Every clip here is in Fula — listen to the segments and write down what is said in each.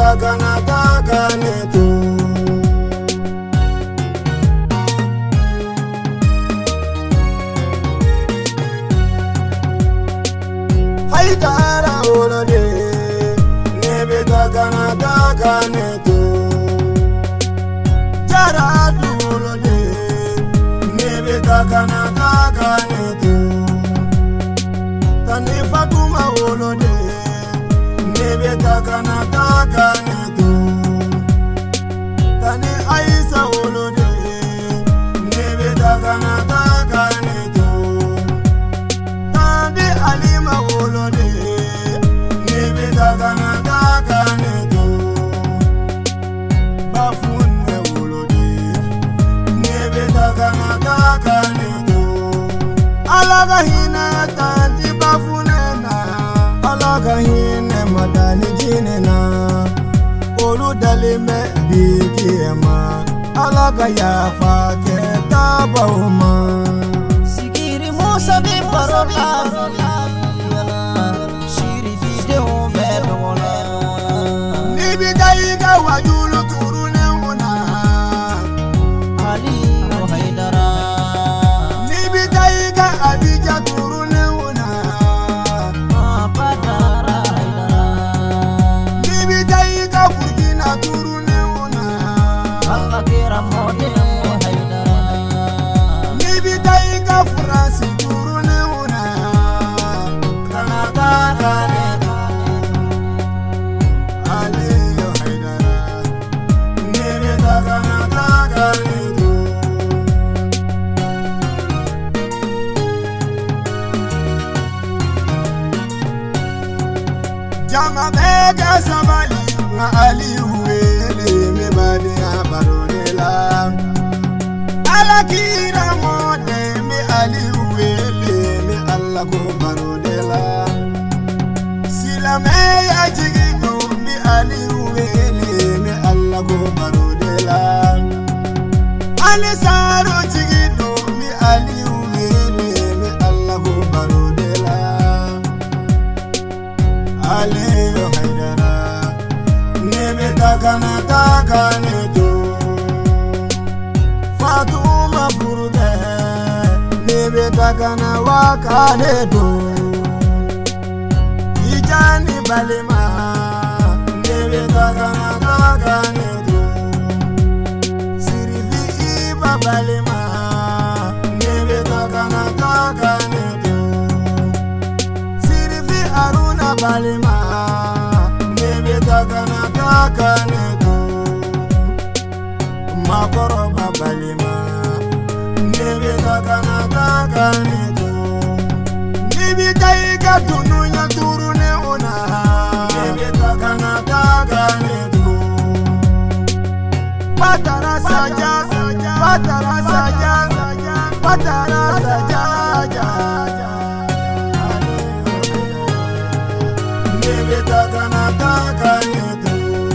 takana takanetu Haidara olode nebe takana takanetu Jaradu olode nebe takana takanetu Tani Fatuma olode nebe takana takanetu Tani Aisa olode nebe takana takanetu Tani Alima olode nebe takana takanetu Bafunne olode nebe takana takanetu Alaga hina tanti bafunena Alaga hina madani jinena Olu dalime bigiyema Alaga ya fake tabauma Sikiri Musa bi parola Shiri video mebona Nibi daiga wajulu turune una Ali Haidara Nibi daiga abija turune una Patara Haidara Nibi daiga Burkina turune una Allah kira mode Haidara Nibi daiga France turune una Kanata kanetu Aliyo Haidara Nibi takana takanetu Jama bega sabali na Aliyu wele me bade abaronela Alakira mode me Aliyu wele me Allah ko baronela Silame ya jigido me Aliyu wele me Allah ko baronela Alisaro jigido me Aliyu wele me Allah ko baronela Aliyo Haidara nebe takana takanetu Fatuma Furuge nebe takana wakanetu Ijani Balima nebe takana takanetu Sirifi Iba Balima nebe takana takanetu Sirifi Aruna Balima nebe takana takanetu Makoroba Balima nebe takana takanetu Nibi daiga dununya turune una nebe takana takanetu Patara saja Patara saja Patara saja Nebe takana takanetu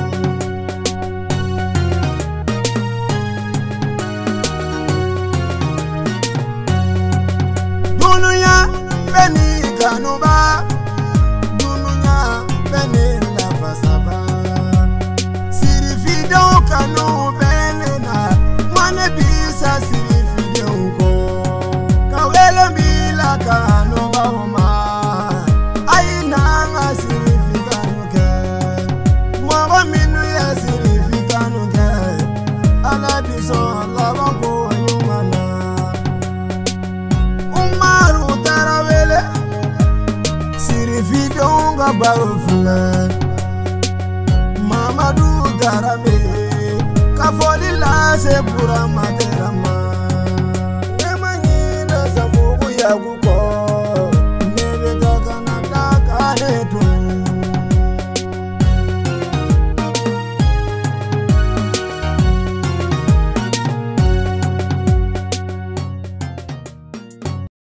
Dununya beni kanuba Dununya beni lafasaba Sirifi don kanu benena Mane bisa sirifi don ko Kawele mbila kanu bauma Aina nga sirifi kanu ke Mwa minu ya sirifi kanu ke Alabiso alabako nyumana Umaru tarawele Sirifi donga barufule Mamadou Darame Kafoli la se pura materama